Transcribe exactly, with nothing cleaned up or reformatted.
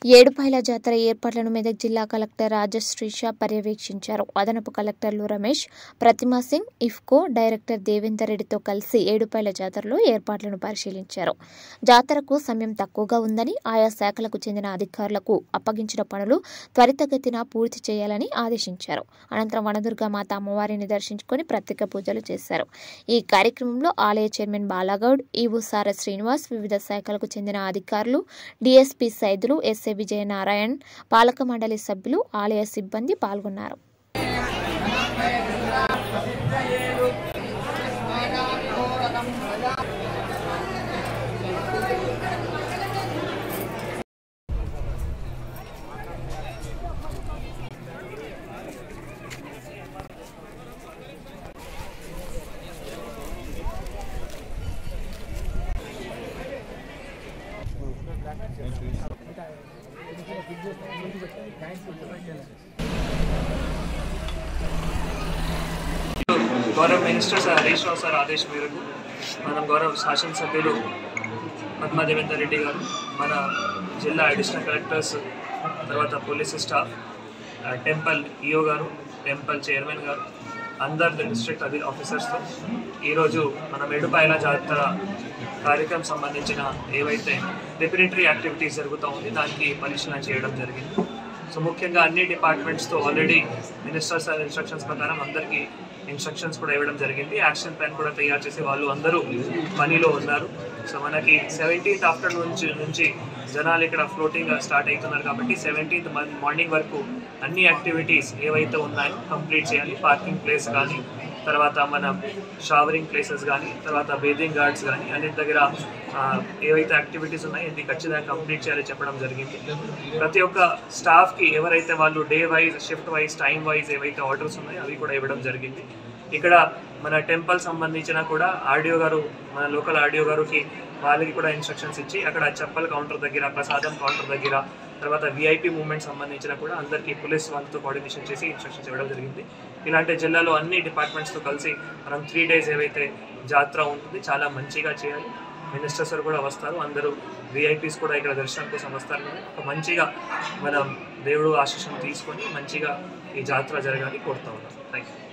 ఏడుపాయల జాతర ఏర్పాట్లను మెదక్ జిల్లా కలెక్టర్ రాజశ్రీష పర్యవేక్షించారు. అదనపు కలెక్టర్లు రమేష్, ప్రతిమా సింగ్, ఇఫ్కో డైరెక్టర్ దేవేందర్ రెడ్డితో కలిసి ఏడుపాయల జాతరలో ఏర్పాట్లను పరిశీలించారు. జాతరకు సమయం తక్కువగా ఉందని ఆయా శాఖలకు చెందిన అధికారులకు అప్పగించిన పనులు త్వరితగతిన పూర్తి చేయాలని ఆదేశించారు. అనంతరం వనదుర్గామాత అమ్మవారిని దర్శించుకుని ప్రత్యేక పూజలు చేశారు. ఈ కార్యక్రమంలో ఆలయ చైర్మన్ బాలాగౌడ్, ఈవో సార శ్రీనివాస్, వివిధ శాఖలకు చెందిన అధికారులు, డీఎస్పీ సైదులు, ఎస్ఏ విజయనారాయణ్, పాలక మండలి సభ్యులు, ఆలయ సిబ్బంది పాల్గొన్నారు. గౌరవ minister sir Harish Rao sir ఆదేశం మేరకు మనం గౌరవ శాసనసభ్యులు పద్మా దేవేందర్ రెడ్డి గారు, మన జిల్లా అడిషనల్ కలెక్టర్స్, తర్వాత police staff, temple EO garu, temple chairman garu, అందరు డిస్ట్రిక్ట్ అధి ఆఫీసర్స్తో ఈరోజు మనం ఏడుపాయల జాతర కార్యక్రమం సంబంధించిన ఏవైతే ప్రిపరేటరీ యాక్టివిటీస్ జరుగుతూ ఉంది దానికి పరిశీలన చేయడం జరిగింది. సో ముఖ్యంగా అన్ని డిపార్ట్మెంట్స్తో ఆల్రెడీ మినిస్టర్ సార్ ఇన్స్ట్రక్షన్స్ ప్రకారం అందరికీ ఇన్స్ట్రక్షన్స్ కూడా ఇవ్వడం జరిగింది. యాక్షన్ ప్లాన్ కూడా తయారు చేసి వాళ్ళు అందరూ పనిలో ఉన్నారు. సో మనకి సెవెంటీన్త్ ఆఫ్టర్నూన్ నుంచి నుంచి జనాలు ఇక్కడ ఫ్లోటింగ్ స్టార్ట్ అవుతున్నారు కాబట్టి సెవెంటీన్త్ మార్నింగ్ వరకు అన్ని యాక్టివిటీస్ ఏవైతే ఉన్నాయో కంప్లీట్ చేయాలి. పార్కింగ్ ప్లేస్ కానీ, తర్వాత మన షవరింగ్ ప్లేసెస్ కానీ, తర్వాత బేదింగ్ గార్డ్స్ కానీ అన్నిటి దగ్గర ఏవైతే యాక్టివిటీస్ ఉన్నాయో ఇది ఖచ్చితంగా కంప్లీట్ చేయాలి చెప్పడం జరిగింది. ప్రతి ఒక్క స్టాఫ్కి ఎవరైతే వాళ్ళు day wise, shift wise, time wise ఏవైతే ఆర్డర్స్ ఉన్నాయో అవి కూడా ఇవ్వడం జరిగింది. ఇక్కడ మన టెంపుల్ సంబంధించిన కూడా ఆర్డీఓ గారు, మన లోకల్ ఆర్డీఓ గారికి వాళ్ళకి కూడా ఇన్స్ట్రక్షన్స్ ఇచ్చి అక్కడ చెప్పల్ కౌంటర్ దగ్గర, ప్రసాదం కౌంటర్ దగ్గర, తర్వాత విఐపి మూవ్మెంట్ సంబంధించిన కూడా అందరికీ పోలీస్ వాళ్ళతో కోఆర్డినేషన్ చేసి ఇన్స్ట్రక్షన్స్ ఇవ్వడం జరిగింది. ఇలాంటి జిల్లాలో అన్ని డిపార్ట్మెంట్స్తో కలిసి మనం త్రీ డేస్ ఏవైతే జాతర ఉంటుంది చాలా మంచిగా చేయాలి. మినిస్టర్స్ కూడా వస్తారు, అందరూ విఐపీస్ కూడా ఇక్కడ దర్శనం కోసం వస్తారు. ఒక మంచిగా మనం దేవుడు ఆశీస్సును తీసుకొని మంచిగా ఈ జాతర జరగాలని కోరుతా ఉన్నాం. Thank you.